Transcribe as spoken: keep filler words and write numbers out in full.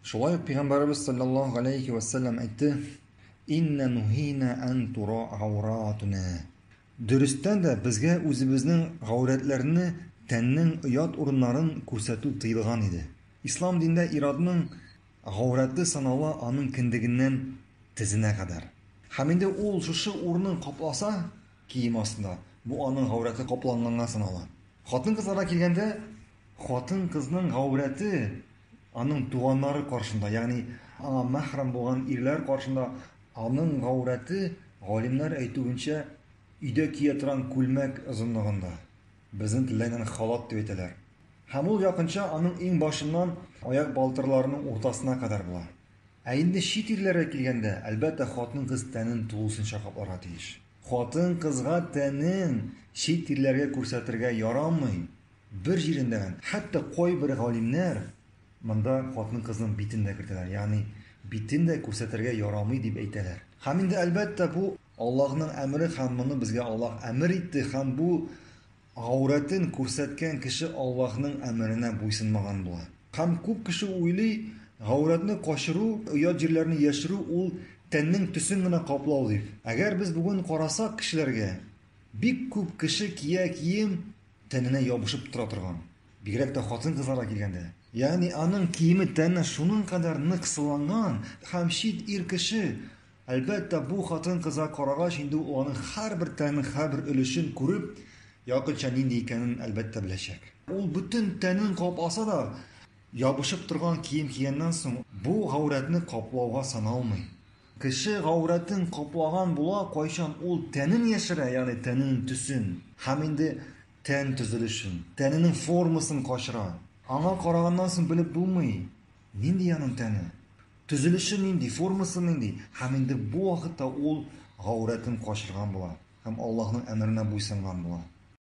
Шулай ук Пәйгамбәрбез саллаллаһу алейхи ва саллям әйтте: "Инна нухина ан тура ауратуна." Дөрестән дә безгә үзебезнең гаурәтләрне, тәннең оят урыннарын күрсәтү тыелган иде. Ислам диндә ирадның гаурәте санала аның кендегеннән тезенә кадәр. Һәм инде ул шушы урынын капласа, кием астында, бу аның гаурәте капланганга санала. Хатын-кызларга килгәндә, хатын-кызның гаурәте аның туганнары каршында, ягъни аңа мәхрәм булган ирләр каршында аның гаурәте, галимнәр әйтүенчә, өйдә кия торган күлмәк озынлыгында. Безнең телдә халат дип әйтәләр. Һәм ул якынча аның иң башыннан аяк балтырларының уртасына кадәр була. Ә инде чит ирләргә килгәндә, әлбәттә хатын-кыз тәнен тулысынча капларга тиеш. Хатын-кызга тәнен чит ирләргә күрсәтергә ярамый. Бер җирендә, хәтта кайбер галимнәр монда хатын-кызның битен дә кертәләр, ягъни битен дә күрсәтергә ярамый дип әйтәләр. Һәм инде әлбәттә бу Аллаһның әмере һәм моны безгә Аллаһ әмер итте, һәм бу гаурәтен күрсәткән кеше Аллаһның әмеренә буйсынмаган була. Һәм күп кеше уйлый, гаурәтне качыру, оят җирләрне яшерү ул тәннең төсен генә каплау дип. Әгәр без бүген карасак кешеләргә, бик күп кеше кия кием тәненә ябышып тора торган. Бигрәк тә хатын-кызларга килгәндә. Ягъни аның киеме тәненә шуның кадәр нык сыланган, һәм чит ир кеше әлбәттә бу хатын-кызга карагач инде ул аның һәрбер тәнен, һәрбер өлешен күреп, якынча нинди икәнен әлбәттә беләчәк. Ул бөтен тәнен капласа да, ябышып торган кием кигәннән соң, бу гаурәтне каплауга саналмый. Кеше гаурәтен каплаган була, кайчан ул тәнен яшерә, ягъни тәненең төсен, һәм инде тән төзелешен, тәненең формасын качыра. Аңа караганнан соң белеп булмый, нинди аның тәне, төзелеше нинди, формасы нинди, һәм инде бу вакытта ул гаурәтен качырган була, һәм Аллаһның әмеренә буйсынган була.